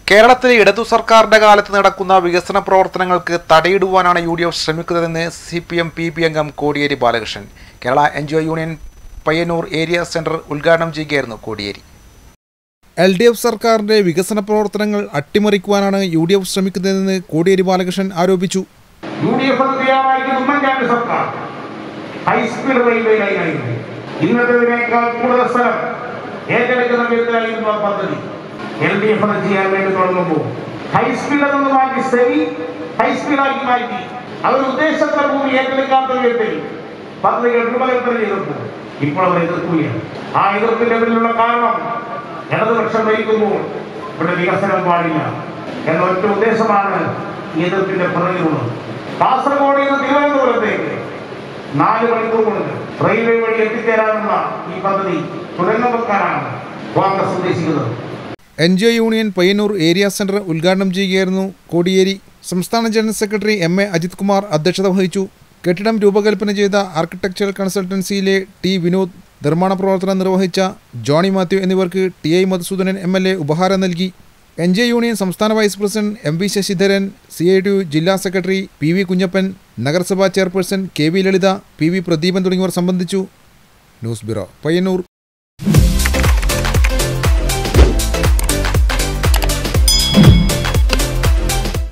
കേരളത്തിലെ ഇടതു സർക്കാരിന്റെ കാലത്ത് നടക്കുന്ന വികസന പ്രവർത്തനങ്ങൾക്ക് തടയിടുവാനാണ് UDF ശ്രമിക്കുന്നതെന്ന് CPM PB അംഗം Kodiyeri Balakrishnan. Kerala NGO union Payyanur area centre ഉദ്ഘാടനം ചെയ്യുകയായിരുന്നു കോടിയേരി. LDF സർക്കാരിന്റെ വികസന പ്രവർത്തനങ്ങൾ അട്ടിമറിക്കുവാനാണ് UDF ശ്രമിക്കുന്നതെന്ന് കോടിയേരി ബാലകൃഷ്ണൻ ആരോപിച്ചു. LDF ചെയ്യാൻ വേണ്ടി തുടങ്ങുമ്പോൾ ഹൈസ്പീഡ് എന്ന് മാറ്റി സെമി ഹൈസ്പീഡാക്കി മാറ്റി അവർ ഉദ്ദേശത്തെ ഭൂമി ഏറ്റെടുക്കാത്ത വിധത്തിൽ പദ്ധതികൾ രൂപകൽപ്പന ചെയ്തപ്പോൾ ഇപ്പോൾ അവർ എതിർക്കുകയാണ്. ആ എതിർപ്പിന്റെ പിന്നിലുള്ള കാരണം ഇടതുപക്ഷം ഭരിക്കുമ്പോൾ ഇവിടെ വികസനം പാടില്ല എന്ന ഒറ്റ ഉദ്ദേശമാണ് ഈ എതിർപ്പിന്റെ പുറകിലുള്ളത്. കാസർഗോഡ് നിന്ന് തിരുവനന്തപുരത്തേക്ക് 4 മണിക്കൂർ കൊണ്ട് റെയിൽവേ വഴി എത്തിച്ചേരാനുള്ള ഈ പദ്ധതി തുറന്നു വെക്കാനാണ് കോൺഗ്രസ് ഉദ്ദേശിക്കുന്നത്. NGO union Payyanur area centre ഉദ്ഘാടനം ചെയ്യുകയായിരുന്നു കോടിയേരി. സംസ്ഥാന general secretary MA Ajith Kumar അധ്യക്ഷത വഹിച്ചു. കെട്ടിടം രൂപകൽപ്പന ചെയ്ത ആർക്കിടെക്ചറൽ കൺസൾട്ടൻസിയിലെ T വിനോദ്, നിർമ്മാണ പ്രവർത്തനം നിർവഹിച്ച ജോണി മാത്യു എന്നിവർക്ക് TI മധുസൂദനൻ MLA ഉപഹാരം നൽകി. NGO യൂണിയൻ സംസ്ഥാന vice president MV Sasidharan, CITU ജില്ലാ സെക്രട്ടറി PV കുഞ്ഞപ്പൻ, നഗരസഭാ chairperson KV Lalitha, PV Pradeepan തുടങ്ങിയവർ സംബന്ധിച്ചു. News bureau, Payyanur.